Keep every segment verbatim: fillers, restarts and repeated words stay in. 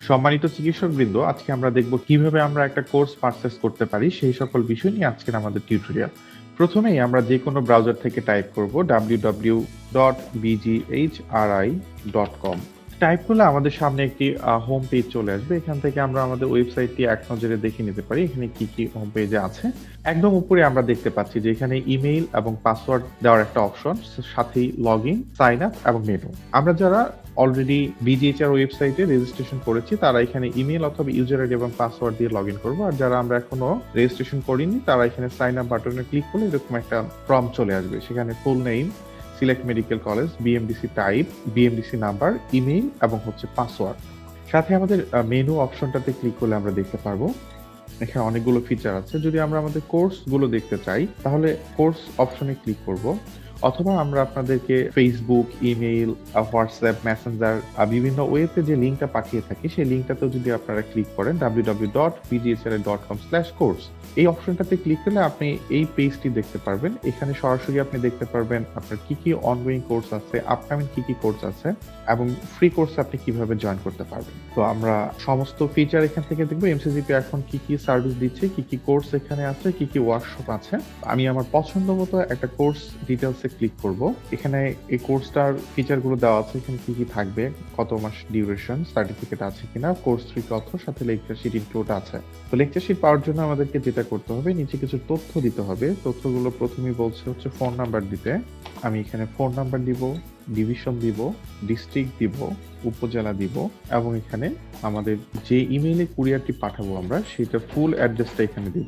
সম্মানিত চিকিৎসকবৃন্দ, আজকে আমরা দেখব কিভাবে আমরা একটা কোর্স পারচেজ করতে পারি সেই সকল বিষয় নিয়ে আজকের আমাদের টিউটোরিয়াল। প্রথমেই আমরা যে কোনো ব্রাউজার থেকে টাইপ করব W W W dot B G H R I dot com. Type করলে আমাদের সামনে একটি হোম পেজ চলে আসবে। এখান থেকে আমরা আমাদের ওয়েবসাইটটি এক নজরে দেখে নিতে পারি এখানে কি কি হোম পেজে আছে। একদম উপরে আমরা দেখতে পাচ্ছি যে এখানে ইমেইল এবং পাসওয়ার্ড দেওয়ার একটা অপশন, সাথেই লগ ইন, সাইন আপ এবং মেনু। আমরা যারা অলরেডি বিজিএইচআর ওয়েবসাইটে রেজিস্ট্রেশন করেছি তারা এখানে ইমেল অথবা ইউজার আইডি এবং পাসওয়ার্ড দিয়ে লগ ইন করবো। আর যারা আমরা এখনো রেজিস্ট্রেশন করিনি তারা এখানে সাইন আপ বাটনে ক্লিক করলে এরকম একটা ফর্ম চলে আসবে। সেখানে full name, select medical college, BMDC type, BMDC number, email এবং হচ্ছে পাসওয়ার্ড। সাথে আমাদের মেনু অপশনটাতে ক্লিক করলে আমরা দেখতে পারবো এখানে অনেকগুলো ফিচার আছে। যদি আমরা আমাদের কোর্স গুলো দেখতে চাই তাহলে কোর্স অপশনে ক্লিক করব, অথবা আমরা আপনাদেরকে ফেসবুক, ইমেইল, হোয়াটসঅ্যাপ, মেসেঞ্জার বিভিন্ন ওয়েতে যে লিঙ্কটা পাঠিয়ে থাকি সেই লিঙ্কটাতেও যদি আপনারা ক্লিক করেন W W W dot B G H R I dot com slash course, এই অপশনটাতে ক্লিক করলে আপনি এই পেজটি দেখতে পারবেন। এখানে সরাসরি আপনি দেখতে পারবেন আপনার কি কি অনগোয়িং কোর্স আছে, আপকামিং কি কি কোর্স আছে এবং ফ্রি কোর্স আপনি কিভাবে জয়েন করতে পারবেন। তো আমরা সমস্ত ফিচার এখান থেকে দেখবো। এমসিজিপি এখন কি কি সার্ভিস দিচ্ছে, কি কি কোর্স এখানে আছে, কি কি ওয়ার্কশপ আছে। আমি আমার পছন্দ মতো একটা কোর্স ডিটেলসে ক্লিক করব। এখানে এই কোর্সটার ফিচার গুলো দেওয়া আছে, এখানে কি কি থাকবে, কত মাস ডিউরেশন, সার্টিফিকেট আছে কিনা, কোর্স ফি কত, সাথে লেকচার শিট ইনক্লুড আছে। তো লেকচার শিট পাওয়ার জন্য আমাদেরকে যেটা করতে হবে, নিচে কিছু তথ্য দিতে হবে। তথ্যগুলো প্রথমেই বলছে হচ্ছে ফোন নাম্বার দিতে। আমি এখানে ফোন নাম্বার দিব, ডিভিশন দিব, ডিস্ট্রিক্ট দিব, উপজেলা দিব এবং এখানে আমাদের যে ইমেইলে কুরিয়ারটি পাঠাবো আমরা সেটা ফুল অ্যাড্রেসটা এখানে দিব।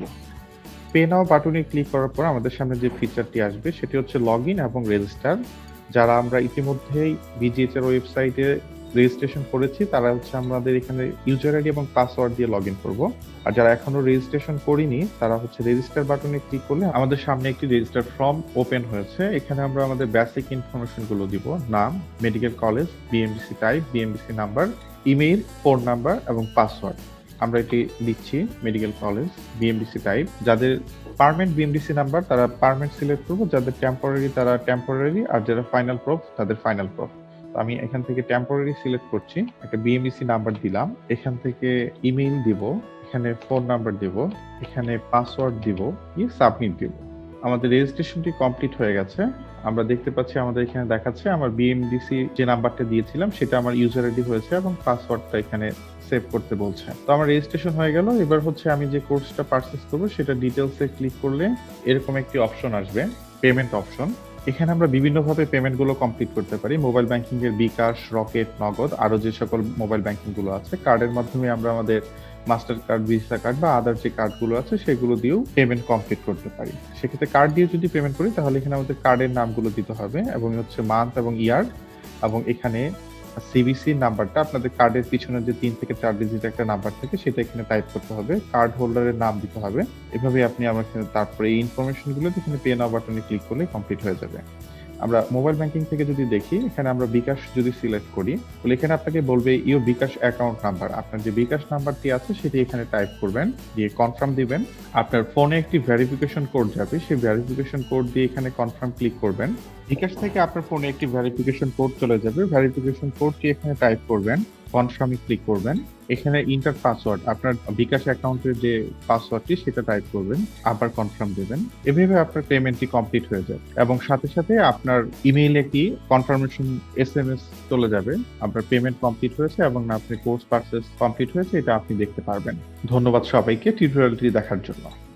পে নাও বাটনে ক্লিক করার পর আমাদের সামনে যে ফিচারটি আসবে সেটি হচ্ছে লগ ইন এবং রেজিস্টার। যারা আমরা ইতিমধ্যেই বিজিএইচআর ওয়েবসাইটে রেজিস্ট্রেশন করেছি তারা হচ্ছে আমাদের এখানে ইউজার আইডি এবং পাসওয়ার্ড দিয়ে লগ ইন করবো। আর যারা এখনো রেজিস্ট্রেশন করিনি তারা হচ্ছে রেজিস্টার বাটনে ক্লিক করলে আমাদের সামনে একটি রেজিস্টার ফর্ম ওপেন হয়েছে। এখানে আমরা আমাদের বেসিক ইনফরমেশন গুলো দিব, নাম, medical college, BMDC type, BMDC number, email, phone number এবং পাসওয়ার্ড। আমরা এটি দিচ্ছি মেডিকেল কলেজ, বিএমডিসি টাইপ। যাদের পার্মানেন্ট বিএমডিসি নাম্বার তারা পার্মানেন্ট সিলেক্ট করবো, যাদের টেম্পোরারি তারা টেম্পোরারি, আর যারা ফাইনাল প্রুফ তাদের ফাইনাল প্রুফ। আমি এখান থেকে টেম্পোরারি সিলেক্ট করছি, একটা বিএমডিসি নাম্বার দিলাম, এখান থেকে ইমেইল দিব, এখানে ফোন নাম্বার দিব, এখানে পাসওয়ার্ড দিব, দিয়ে সাবমিট দিব। আমাদের রেজিস্ট্রেশনটি কমপ্লিট হয়ে গেছে। আমরা দেখতে পাচ্ছি আমাদের এখানে দেখাচ্ছে আমার বিএমডিসি যে নাম্বারটা দিয়েছিলাম সেটা আমার ইউজার আইডি হয়েছে এবং পাসওয়ার্ডটা এখানে সেভ করতে বলছে। তো আমার রেজিস্ট্রেশন হয়ে গেল। এবার হচ্ছে আমি যে কোর্সটা পারচেজ করবো সেটা ডিটেলসে ক্লিক করলে এরকম একটি অপশন আসবে, পেমেন্ট অপশন। এখানে আমরা বিভিন্ন ভাবে পেমেন্ট গুলো কমপ্লিট করতে পারি। মোবাইল ব্যাংকিং এর বিকাশ, রকেট, নগদ, আরো যে সকল মোবাইল ব্যাংকিং গুলো আছে, কার্ডের মাধ্যমে আমরা আমাদের মাস্টার কার্ড, ভিসা কার্ড বা আদার যে কার্ড গুলো আছে সেগুলো দিয়েও পেমেন্ট কমপ্লিট করতে পারি। সেক্ষেত্রে কার্ড দিয়ে যদি পেমেন্ট করি তাহলে এখানে আমাদের কার্ডের নামগুলো দিতে হবে এবং হচ্ছে মান্থ এবং ইয়ার, এবং এখানে সিভিসি নাম্বারটা আপনাদের কার্ডের পিছনে যে তিন থেকে চার ডিজিট একটা নাম্বার থাকে সেটা এখানে টাইপ করতে হবে, কার্ড হোল্ডারের নাম দিতে হবে। এভাবে আপনি আমার তারপরে এই ইনফরমেশন গুলো এখানে পে নাও বাটনে ক্লিক করলে কমপ্লিট হয়ে যাবে। আমরা মোবাইল ব্যাংকিং থেকে যদি দেখি, এখানে আমরা বিকাশ যদি সিলেক্ট করি তাহলে এখানে আপনাকে বলবে ইউর বিকাশ অ্যাকাউন্ট নাম্বার। আপনার যে বিকাশ নাম্বারটি আছে সেটি এখানে টাইপ করবেন, দিয়ে কনফার্ম দিবেন। আপনার ফোনে একটি ভেরিফিকেশন কোড যাবে, সেই ভেরিফিকেশন কোড দিয়ে এখানে কনফার্ম ক্লিক করবেন। বিকাশ থেকে আপনার ফোনে একটি ভেরিফিকেশন কোড চলে যাবে, ভেরিফিকেশন কোডটি এখানে টাইপ করবেন, কনফার্মে ক্লিক করবেন। এখানে ইন্টার পাসওয়ার্ড, আপনার বিকাশ অ্যাকাউন্টের যে পাসওয়ার্ডটি সেটা টাইপ করবেন, আবার কনফার্ম দেবেন। এভাবে আপনার পেমেন্টটি কমপ্লিট হয়ে যাবে এবং সাথে সাথে আপনার ইমেইলে একটি কনফার্মেশন এসএমএস চলে যাবে আপনার পেমেন্ট কমপ্লিট হয়েছে এবং আপনার কোর্স পারচেজ কমপ্লিট হয়েছে, এটা আপনি দেখতে পারবেন। ধন্যবাদ সবাইকে টিউটোরিয়ালটি দেখার জন্য।